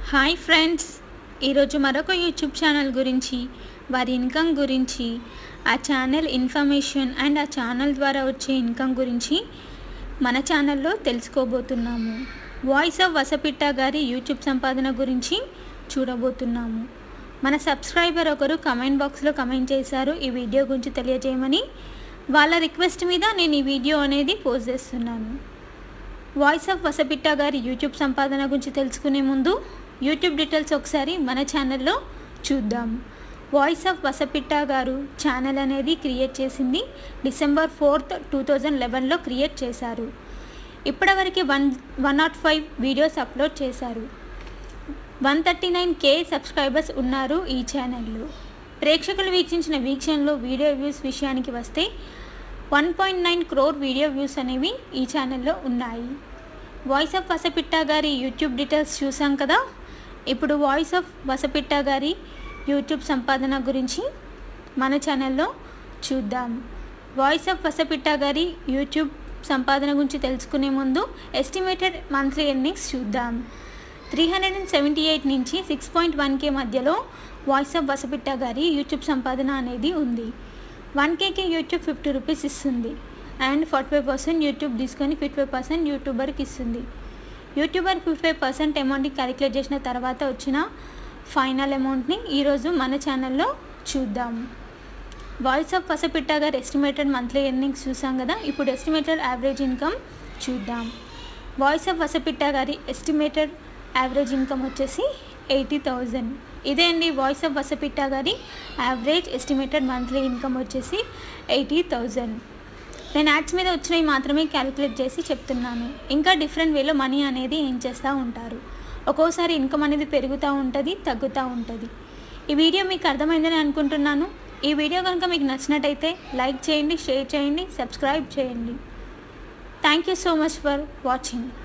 Hi friends, ఈరోజు మరొక YouTube channel గురించి, వారి ఇన్కమ్ గురించి, ఆ ఛానల్ ఇన్ఫర్మేషన్ అండ్ ఆ ఛానల్ ద్వారా వచ్చే ఇన్కమ్ గురించి మన ఛానల్లో తెలుసుకోబోతున్నాము. వాయిస్ ఆఫ్ వసపిట్ట గారి యూట్యూబ్ సంపాదన గురించి చూడబోతున్నాము. మన సబ్స్క్రైబర్ ఒకరు కమెంట్ బాక్స్లో కమెంట్ చేశారు ఈ వీడియో గురించి తెలియజేయమని. వాళ్ళ రిక్వెస్ట్ మీద నేను ఈ వీడియో అనేది పోస్ట్ చేస్తున్నాను. వాయిస్ ఆఫ్ వసపిట్ట గారి యూట్యూబ్ సంపాదన గురించి తెలుసుకునే ముందు యూట్యూబ్ డీటెయిల్స్ ఒకసారి మన ఛానల్లో చూద్దాం. వాయిస్ ఆఫ్ వసపిట్ట గారు ఛానల్ అనేది క్రియేట్ చేసింది December 4th, 2011లో క్రియేట్ చేశారు. ఇప్పటివరకు 105 వీడియోస్ అప్లోడ్ చేశారు. 139K సబ్స్క్రైబర్స్ ఉన్నారు ఈ ఛానల్లో. ప్రేక్షకులు వీక్షించిన వీక్షణలో వీడియో వ్యూస్ విషయానికి వస్తే 1.9 crore వీడియో వ్యూస్ అనేవి ఈ ఛానల్లో ఉన్నాయి. వాయిస్ ఆఫ్ వసపిట్ట గారి యూట్యూబ్ డీటెయిల్స్ చూసాం కదా. ఇప్పుడు వాయిస్ ఆఫ్ వసపిట్ట గారి యూట్యూబ్ సంపాదన గురించి మన ఛానల్లో చూద్దాం. వాయిస్ ఆఫ్ వసపిట్ట గారి యూట్యూబ్ సంపాదన గురించి తెలుసుకునే ముందు ఎస్టిమేటెడ్ మంత్లీ ఎర్నింగ్స్ చూద్దాం. 378 నుంచి 6.1K మధ్యలో వాయిస్ ఆఫ్ వసపిట్ట గారి యూట్యూబ్ సంపాదన అనేది ఉంది. 1Kకి యూట్యూబ్ 50 రూపీస్ ఇస్తుంది అండ్ 45% యూట్యూబ్ తీసుకొని 55% యూట్యూబర్కి ఇస్తుంది. యూట్యూబర్ 55% అమౌంట్ని క్యాలిక్యులేట్ చేసిన తర్వాత వచ్చిన ఫైనల్ అమౌంట్ని ఈరోజు మన ఛానల్లో చూద్దాం. వాయిస్ ఆఫ్ వసపిట్ట గారి ఎస్టిమేటెడ్ మంత్లీ ఎర్నింగ్స్ చూసాం కదా. ఇప్పుడు ఎస్టిమేటెడ్ యావరేజ్ ఇన్కమ్ చూద్దాం. వాయిస్ ఆఫ్ వసపిట్ట గారి ఎస్టిమేటెడ్ యావరేజ్ ఇన్కమ్ వచ్చేసి 80,000. ఇదే అండి వాయిస్ ఆఫ్ వసపిట్ట గారి యావరేజ్ ఎస్టిమేటెడ్ మంత్లీ ఇన్కమ్ వచ్చేసి 80,000. నేను యాడ్స్ మీద వచ్చినవి మాత్రమే క్యాలిక్యులేట్ చేసి చెప్తున్నాను. ఇంకా డిఫరెంట్ వేలో మనీ అనేది ఏం చేస్తూ ఉంటారు. ఒక్కోసారి ఇన్కమ్ అనేది పెరుగుతూ ఉంటుంది, తగ్గుతూ ఉంటుంది. ఈ వీడియో మీకు అర్థమైందని అనుకుంటున్నాను. ఈ వీడియో కనుక మీకు నచ్చినట్టయితే లైక్ చేయండి, షేర్ చేయండి, సబ్స్క్రైబ్ చేయండి. Thank you so much for watching.